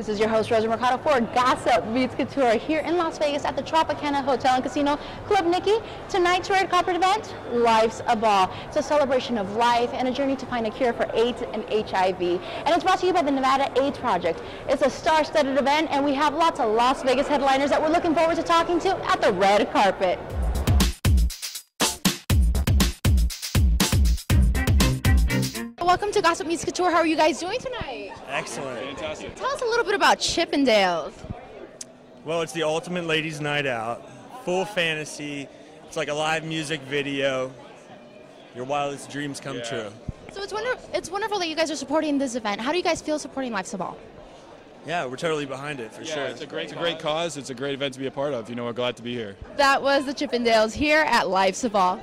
This is your host, Rosa Mercado, for Gossip Meets Couture here in Las Vegas at the Tropicana Hotel and Casino Club Nikki. Tonight's red carpet event, Life's a Ball. It's a celebration of life and a journey to find a cure for AIDS and HIV. And it's brought to you by the Nevada AIDS Project. It's a star-studded event, and we have lots of Las Vegas headliners that we're looking forward to talking to at the red carpet. Welcome to Gossip Meets Couture. How are you guys doing tonight? Excellent. Fantastic. Tell us a little bit about Chippendales. Well, it's the ultimate ladies' night out. Full fantasy. It's like a live music video. Your wildest dreams come true. So it's wonderful that you guys are supporting this event. How do you guys feel supporting Life's a Ball? Yeah, we're totally behind it, for sure. It's a great cause. It's a great event to be a part of. You know, we're glad to be here. That was the Chippendales here at Life's a Ball.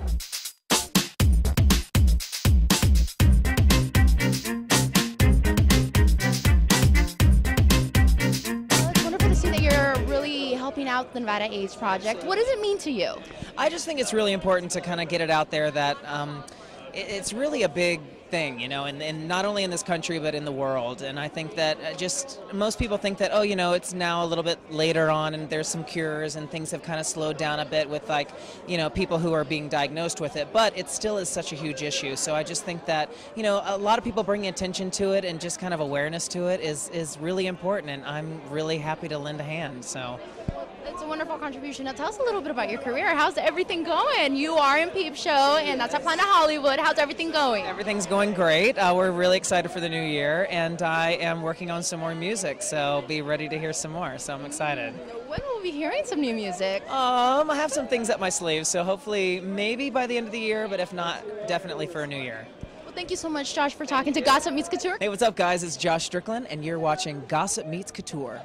Helping out the Nevada AIDS Project. What does it mean to you? I just think it's really important to kind of get it out there that it's really a big thing, you know, and not only in this country but in the world. And I think that just most people think that, oh, you know, it's now a little bit later on and there's some cures and things have kind of slowed down a bit with, like, you know, people who are being diagnosed with it, but it still is such a huge issue. So I just think that, you know, a lot of people bringing attention to it and just kind of awareness to it is really important, and I'm really happy to lend a hand. So it's a wonderful contribution. Now tell us a little bit about your career. How's everything going? You are in Peep Show, and that's Applying to Hollywood. How's everything going? Everything's going great. We're really excited for the new year, and I am working on some more music, so be ready to hear some more. So I'm excited. When will we be hearing some new music? I have some things up my sleeve, so hopefully maybe by the end of the year, but if not, definitely for a new year. Well, thank you so much, Josh, for talking to Gossip Meets Couture. Hey, what's up, guys? It's Josh Strickland, and you're watching Gossip Meets Couture.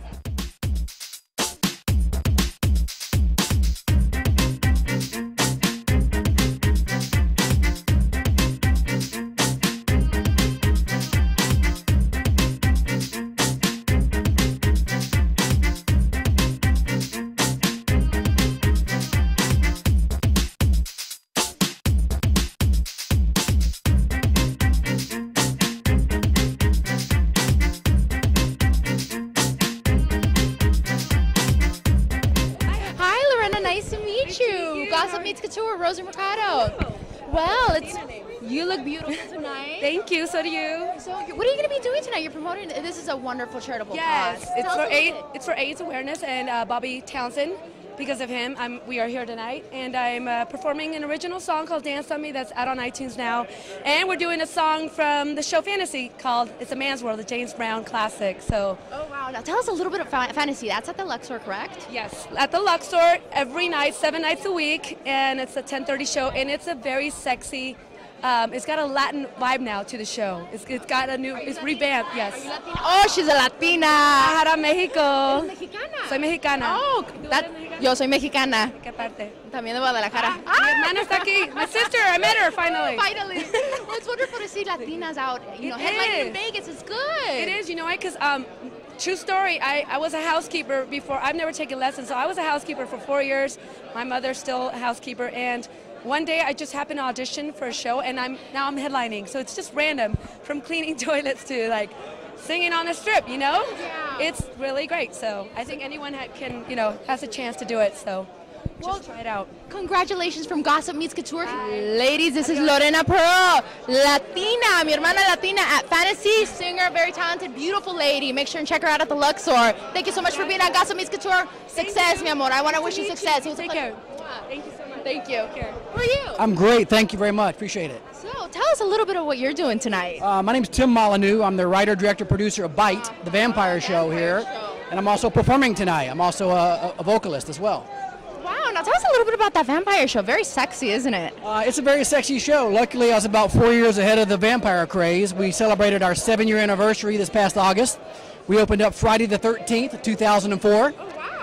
Gossip Meets Couture, Rosa Mercado. Well, you look beautiful tonight. Thank you. So do you. So, what are you going to be doing tonight? You're promoting. This is a wonderful charitable cause. Yes, it's for AIDS awareness, and Bobby Townsend. Because of him, we are here tonight, and I'm performing an original song called Dance on Me that's out on iTunes now. And we're doing a song from the show Fantasy called It's a Man's World, the James Brown classic. So. Oh, wow. Now tell us a little bit of Fantasy. That's at the Luxor, correct? Yes, at the Luxor every night, 7 nights a week, and it's a 10:30 show, and it's a very sexy, it's got a Latin vibe now to the show. It's got a new, it's revamped, yes. Oh, she's a Latina. Para Mexico. Mexicana. Soy mexicana. Oh, yo soy mexicana. ¿Qué parte? También de Guadalajara. Mi hermana está aquí. My sister, I met her finally. Finally. Well, it's wonderful to see Latinas out, you know, headlining in Vegas. It's good. It is, you know why? Because, true story, I was a housekeeper before. I've never taken lessons, so I was a housekeeper for 4 years. My mother's still a housekeeper, and one day I just happened to audition for a show, and now I'm headlining. So it's just random, from cleaning toilets to, like, singing on a strip, you know? Yeah. It's really great. So I think anyone can, you know, has a chance to do it. So just try it out. Congratulations from Gossip Meets Couture. Ladies, this is Lorena Pearl, Latina, mi hermana Latina at Fantasy, singer, very talented, beautiful lady. Make sure and check her out at the Luxor. Thank you so much for being on Gossip Meets Couture. Success, mi amor. I want to wish you success. Take care. Thank you so much. Thank you. Who are you? I'm great. Thank you very much. Appreciate it. So tell us a little bit of what you're doing tonight. My name's Tim Molyneux. I'm the writer, director, producer of Bite, the vampire show here. And I'm also performing tonight. I'm also a vocalist as well. Wow. Now tell us a little bit about that vampire show. Very sexy, isn't it? It's a very sexy show. Luckily, I was about 4 years ahead of the vampire craze. We celebrated our 7-year anniversary this past August. We opened up Friday the 13th, 2004.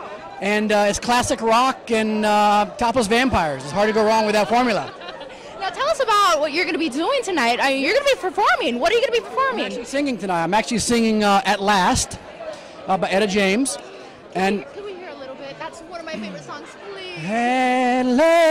And it's classic rock and topless vampires. It's hard to go wrong with that formula. Now tell us about what you're going to be doing tonight. I mean, you're going to be performing. What are you going to be performing? I'm actually singing tonight. I'm actually singing At Last by Etta James. And can we hear a little bit? That's one of my favorite songs, please. At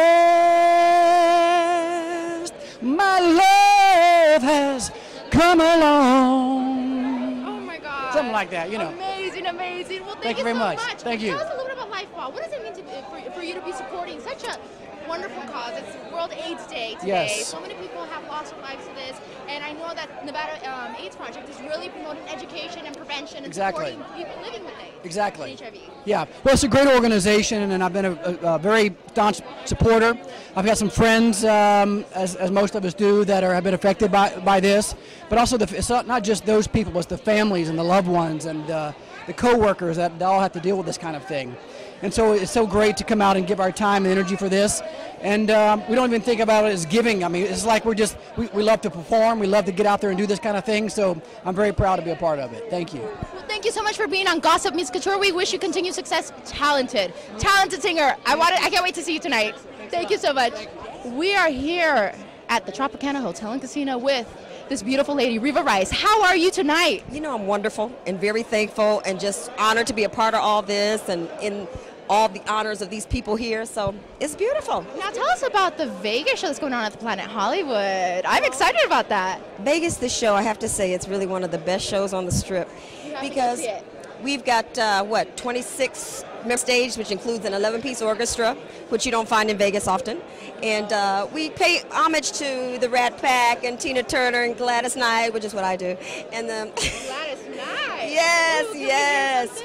last, my love has come along. Oh my God. Something like that, you know. Amazing. amazing. Well, Thank you so very much. much. Thank you. Tell us a little bit about Life Ball. What does it mean for you to be supporting such a wonderful cause? It's World AIDS Day today. Yes. So many people have lost their lives to this, and I know that Nevada AIDS Project is really promoting education and prevention and Exactly. supporting people living with AIDS. Exactly. And HIV. Yeah, well, it's a great organization, and I've been a very staunch supporter. I've got some friends, as most of us do, that have been affected by this. But also, it's not just those people, it's the families and the loved ones and the co-workers that all have to deal with this kind of thing. And so it's so great to come out and give our time and energy for this. And we don't even think about it as giving. I mean, it's like we love to perform. We love to get out there and do this kind of thing. So I'm very proud to be a part of it. Thank you. Well, thank you so much for being on Gossip Meets Couture. We wish you continued success. Talented singer. I can't wait to see you tonight. Thank you so much. We are here at the Tropicana Hotel and Casino with this beautiful lady, Reva Rice. How are you tonight? You know, I'm wonderful and very thankful and just honored to be a part of all this and in all the honors of these people here. So it's beautiful. Now tell us about the Vegas show that's going on at the Planet Hollywood. I'm excited about that. Vegas, this show, I have to say, it's really one of the best shows on the Strip because we've got, 26 member stage, which includes an 11-piece orchestra, which you don't find in Vegas often. And we pay homage to the Rat Pack and Tina Turner and Gladys Knight, which is what I do. And Gladys Knight. Yes, Ooh, yes.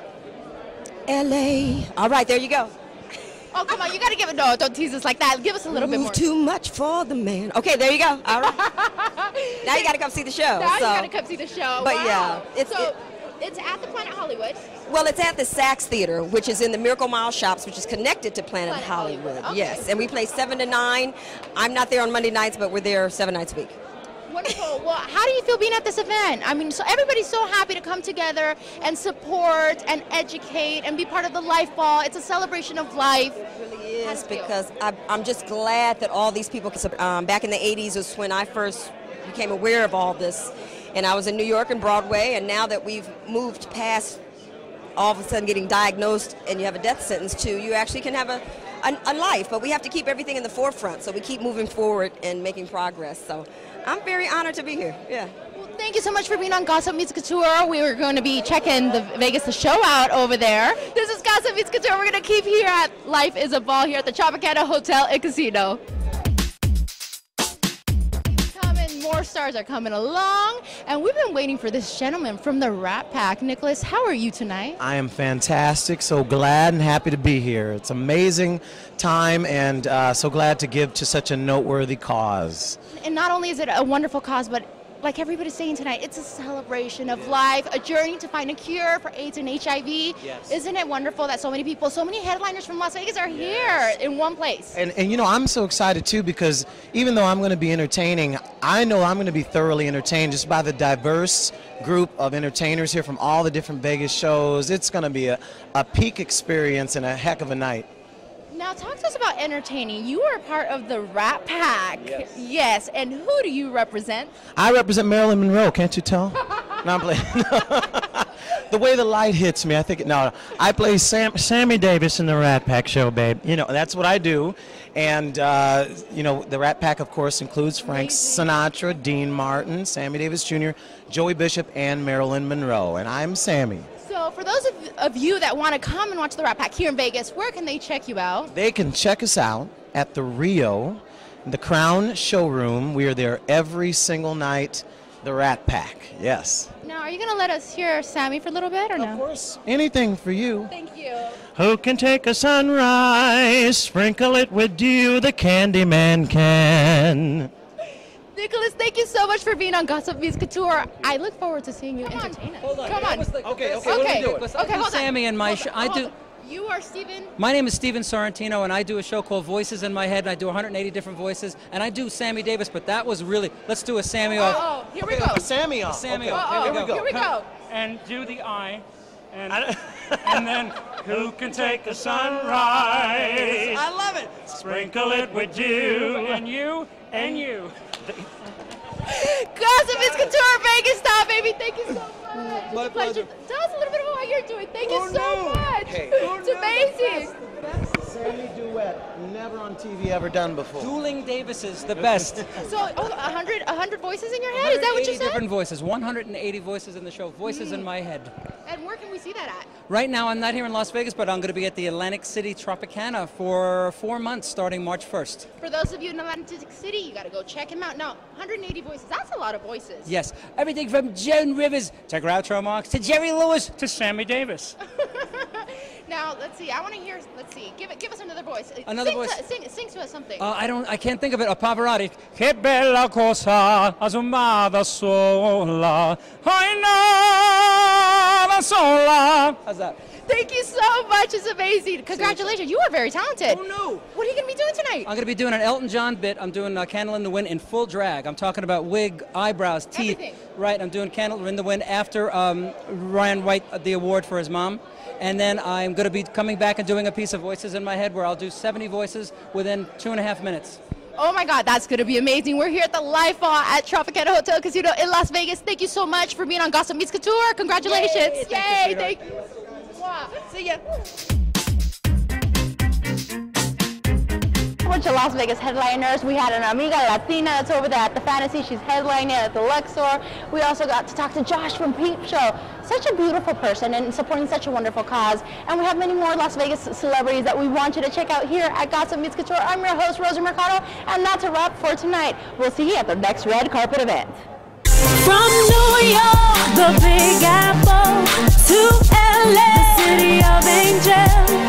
L.A. All right, there you go. Oh, come on, you got to give it. No, don't tease us like that. Give us a little bit more. Too much for the man. Okay, there you go. All right. Now you got to come see the show. Now you got to come see the show. But wow. yeah, it's at the Planet Hollywood. Well, it's at the Saks Theater, which is in the Miracle Mile Shops, which is connected to Planet Hollywood. Okay. Yes, and we play 7 to 9. I'm not there on Monday nights, but we're there 7 nights a week. Wonderful. Well, how do you feel being at this event? I mean, so everybody's so happy to come together and support and educate and be part of the Life Ball. It's a celebration of life. It really is, because I'm just glad that all these people, back in the 80s was when I first became aware of all this. And I was in New York and Broadway, and now that we've moved past all of a sudden getting diagnosed and you have a death sentence too, you actually can have a life. But we have to keep everything in the forefront, so we keep moving forward and making progress. So I'm very honored to be here. Yeah. Well, thank you so much for being on Gossip Meets Couture. We were going to be checking the show out over there. This is Gossip Meets Couture. We're going to keep here at Life is a Ball here at the Tropicana Hotel and Casino. More stars are coming along, and we've been waiting for this gentleman from the Rat Pack. Nicholas, how are you tonight? I am fantastic, so glad and happy to be here. It's an amazing time, and so glad to give to such a noteworthy cause. And not only is it a wonderful cause, but like everybody's saying tonight, it's a celebration of life, a journey to find a cure for AIDS and HIV. Yes. Isn't it wonderful that so many people, so many headliners from Las Vegas are here in one place? And you know, I'm so excited too, because even though I'm going to be entertaining, I know I'm going to be thoroughly entertained just by the diverse group of entertainers here from all the different Vegas shows. It's going to be a peak experience and a heck of a night. Now talk to us about entertaining. You are part of the Rat Pack. Yes. And who do you represent? I represent Marilyn Monroe, can't you tell? No, I'm playing. The way the light hits me, I think, no, I play Sammy Davis in the Rat Pack show, babe. You know, that's what I do. And, you know, the Rat Pack, of course, includes Frank Sinatra, Dean Martin, Sammy Davis Jr., Joey Bishop, and Marilyn Monroe. And I'm Sammy. So for those of you that want to come and watch the Rat Pack here in Vegas, where can they check you out? They can check us out at the Rio, the Crown Showroom. We are there every single night, the Rat Pack, yes. Now, are you going to let us hear Sammy for a little bit or no? Of course. Anything for you. Thank you. Who can take a sunrise, sprinkle it with dew, the Candyman can. Nicholas, thank you so much for being on Gossip Meets Couture. I look forward to seeing you entertain us. Hold on. Come on. Okay. Okay, What are we doing? okay, hold on. Sammy and my show. You are Steven? My name is Steven Sorrentino, and I do a show called Voices in My Head, and I do 180 different voices, and I do Sammy Davis, but that was really, let's do a Sammy off. Oh, here we go. Sammy off. Sammy okay. off. Here we go. And do the eye, and then who can take a sunrise? I love it. Sprinkle it with dew, and you, and you. Gossip Meets Couture, Vegas style, baby. Thank you so much. My pleasure. Tell us a little bit about what you're doing. Thank you so much. Hey. It's amazing. Sammy, do duet never on TV ever done before. Dueling Davises, the best. So, 100 voices in your head? Is that what you said? Different voices, 180 voices in the show, voices in my head. And where can we see that at? Right now, I'm not here in Las Vegas, but I'm going to be at the Atlantic City Tropicana for 4 months, starting March 1st. For those of you in Atlantic City, you got to go check him out. Now, 180 voices, that's a lot of voices. Yes, everything from Joan Rivers to Groucho Marx to Jerry Lewis to Sammy Davis. Now, let's see. I want to hear. Let's see. Give us another voice. Another voice. Sing to us something. I can't think of it. A Pavarotti. Che bella cosa, asomada sola, da sola. How's that? Thank you so much. It's amazing. Congratulations. You are very talented. Oh no. What are you going to be doing tonight? I'm going to be doing an Elton John bit. I'm doing Candle in the Wind in full drag. I'm talking about wig, eyebrows, teeth. Everything. Right. I'm doing Candle in the Wind after Ryan White the award for his mom. And then I'm going to be coming back and doing a piece of Voices in My Head where I'll do 70 voices within 2.5 minutes. Oh my God, that's going to be amazing. We're here at the Life Ball at Tropicana Hotel Casino in Las Vegas. Thank you so much for being on Gossip Meets Couture. Congratulations. Yay. Thank you. Wow. See ya. A bunch of Las Vegas headliners. We had an Amiga Latina that's over there at the Fantasy. She's headlining at the Luxor. We also got to talk to Josh from Peep Show. Such a beautiful person and supporting such a wonderful cause. And we have many more Las Vegas celebrities that we want you to check out here at Gossip Meets Couture. I'm your host, Rosa Mercado, and that's a wrap for tonight. We'll see you at the next red carpet event. From New York, the Big Apple, to LA, the city of angels.